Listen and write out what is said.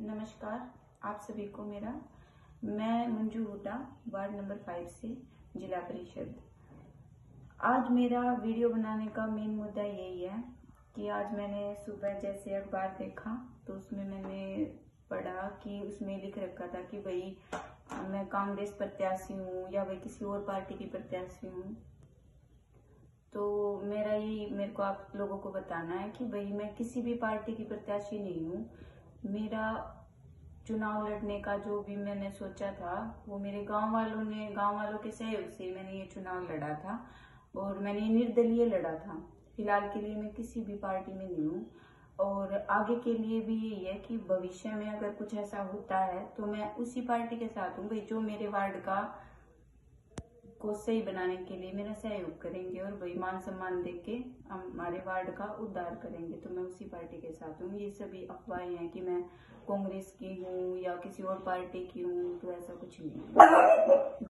नमस्कार आप सभी को मैं मंजू हुड्डा वार्ड नंबर 5 से जिला परिषद। आज मेरा वीडियो बनाने का मेन मुद्दा यही है कि आज मैंने सुबह जैसे अखबार देखा तो उसमें मैंने पढ़ा कि उसमें लिख रखा था कि भाई मैं कांग्रेस प्रत्याशी हूँ या भाई किसी और पार्टी की प्रत्याशी हूँ। तो मेरे को आप लोगों को बताना है कि भाई मैं किसी भी पार्टी की प्रत्याशी नहीं हूँ। मेरा चुनाव लड़ने का जो भी मैंने सोचा था वो मेरे गांव वालों के सहयोग से मैंने ये चुनाव लड़ा था और मैंने निर्दलीय लड़ा था। फिलहाल के लिए मैं किसी भी पार्टी में नहीं हूँ और आगे के लिए भी यही है कि भविष्य में अगर कुछ ऐसा होता है तो मैं उसी पार्टी के साथ हूँ भाई जो मेरे वार्ड को सही बनाने के लिए मेरा सहयोग करेंगे और भाई मान सम्मान देके हमारे वार्ड का उद्धार करेंगे। तो मैं उसी पार्टी के साथ हूँ। ये सभी अफवाहें हैं कि मैं कांग्रेस की हूँ या किसी और पार्टी की हूँ, तो ऐसा कुछ नहीं है।